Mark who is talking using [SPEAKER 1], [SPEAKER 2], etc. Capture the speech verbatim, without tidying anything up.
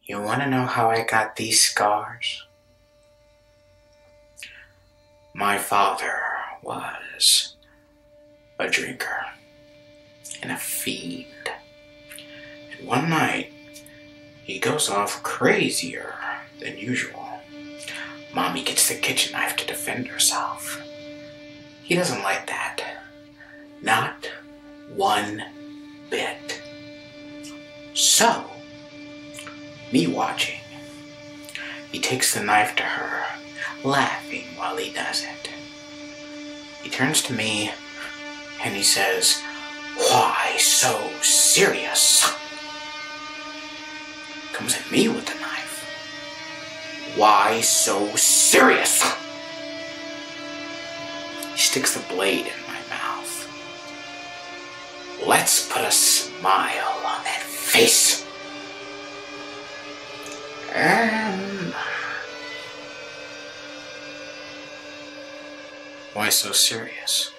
[SPEAKER 1] You want to know how I got these scars? My father was a drinker and a fiend. And one night, he goes off crazier than usual. Mommy gets the kitchen knife to defend herself. He doesn't like that. Not one bit. So, me watching, he takes the knife to her, laughing while he does it. He turns to me and he says, "Why so serious?" Comes at me with the knife. "Why so serious?" He sticks the blade in my mouth. "Let's put a smile on that face." And why so serious?